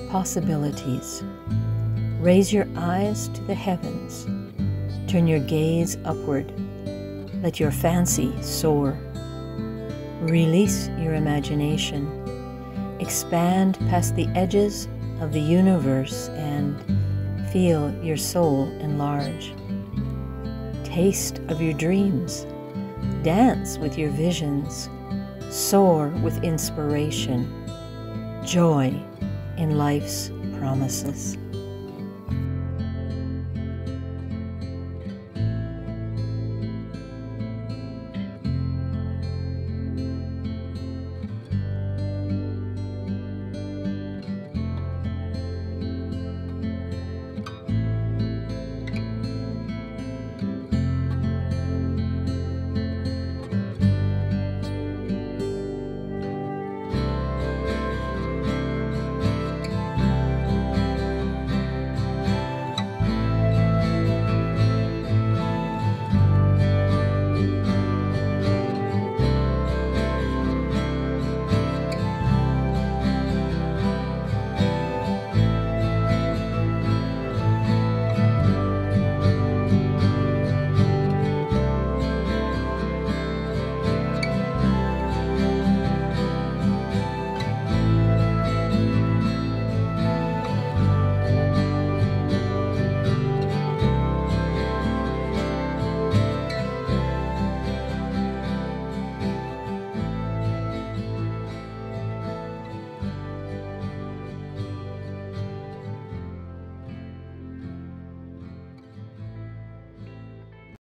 possibilities. Raise your eyes to the heavens. Turn your gaze upward. Let your fancy soar. Release your imagination. Expand past the edges of the universe and feel your soul enlarge. Taste of your dreams. Dance with your visions. Soar with inspiration. Joy in life's promises.